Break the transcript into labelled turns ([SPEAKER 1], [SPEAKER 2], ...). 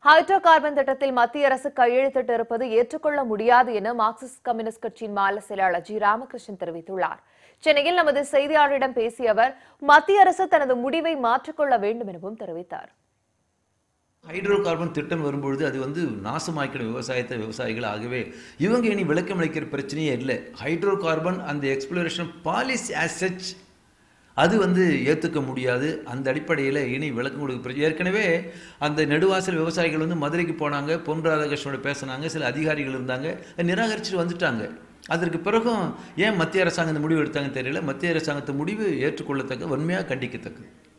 [SPEAKER 1] Hydro carbon திட்டத்தில் மத்திய அரசு கையெழுத்திட்டு இருப்பது ஏற்றுக்கொள்ள முடியாது என மார்க்சிஸ்ட் கம்யூனிஸ்ட் கட்சியின் மாநில செயலாளர் ஜி. ராமகிருஷ்ணன் தெரிவித்துள்ளார். சென்னையில் நமது செய்தியாளரிடம் பேசிய அவர், மத்திய அரசு தனது முடிவை மாற்றிக்கொள்ள வேண்டும் எனவும் தெரிவித்தார்.
[SPEAKER 2] ஹைட்ரோ கார்பன் திட்டம் வரும்பொழுது அது நாசமாக்கிடும் விவசாயத்தை விவசாயிகள். ஆகவே இவங்க இனி விளக்கம் அளிக்கிற பிரச்சனையே இல்லை. ஹைட்ரோ கார்பன் அந்த எக்ஸ்ப்ளோரேஷன் பாலிசி ஆஸ் சச் அது ஏற்றுக்க முடியாது. அந்த அடிப்படையில் இனி விளக்கம் கொடுக்க ஏற்கனவே அந்த நெடுவாசல் விவசாயிகள் மதுரைக்கு போனாங்க, பொன் ராதாகிருஷ்ணனோட பேசினாங்க, சில அதிகாரிகள் இருந்தாங்க, நிராகரிச்சுட்டு வந்துட்டாங்க. அதற்கு பிறகும் ஏன் மத்திய அரசாங்கம் இந்த முடிவு எடுத்தாங்கன்னு தெரியல. மத்திய அரசாங்கத்தை முடிவு ஏற்றுக்கொள்ளத்தக்க, வன்மையாக கண்டிக்கத்தக்கது.